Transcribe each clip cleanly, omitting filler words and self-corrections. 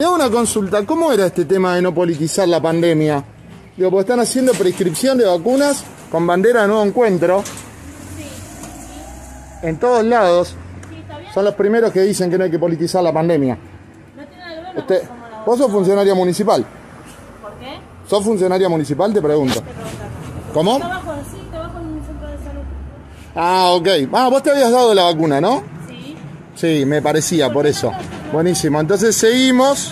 Te hago una consulta, ¿cómo era este tema de no politizar la pandemia? Digo, porque están haciendo prescripción de vacunas con bandera de Nuevo Encuentro. En todos lados. Son los primeros que dicen que no hay que politizar la pandemia. ¿Vos sos funcionaria municipal? ¿Por qué? ¿Sos funcionaria municipal? Te pregunto. ¿Cómo? Trabajo en un centro de salud. Ah, ok. Ah, vos te habías dado la vacuna, ¿no? Sí. Sí, me parecía, por eso. Buenísimo. Entonces seguimos,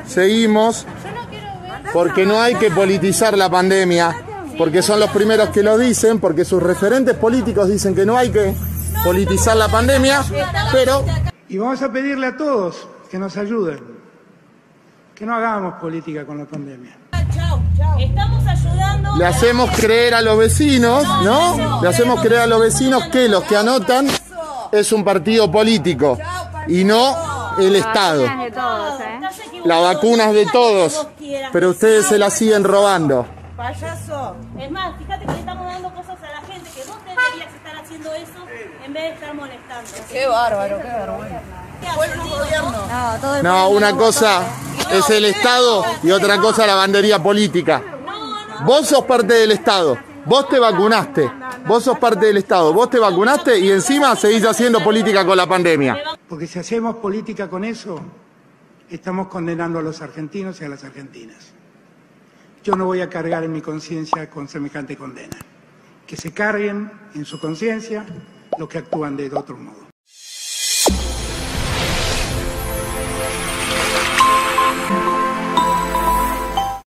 porque no hay que politizar la pandemia, porque son los primeros que lo dicen, porque sus referentes políticos dicen que no hay que politizar la pandemia, pero... Y vamos a pedirle a todos que nos ayuden, que no hagamos política con la pandemia. Estamos ayudando. Le hacemos creer a los vecinos, ¿no? Le hacemos creer a los vecinos que los que anotan es un partido político y no el Estado. La vacuna es de todos, pero ustedes se la siguen robando. Payaso. Es más, fíjate que le estamos dando cosas a la gente que vos deberías estar haciendo eso en vez de estar molestando. Qué bárbaro, qué vergüenza. No, una cosa es el Estado y otra cosa la bandería política. Vos sos parte del Estado, vos te vacunaste, vos sos parte del Estado, vos te vacunaste y encima seguís haciendo política con la pandemia. Porque si hacemos política con eso, estamos condenando a los argentinos y a las argentinas. Yo no voy a cargar en mi conciencia con semejante condena. Que se carguen en su conciencia los que actúan de otro modo.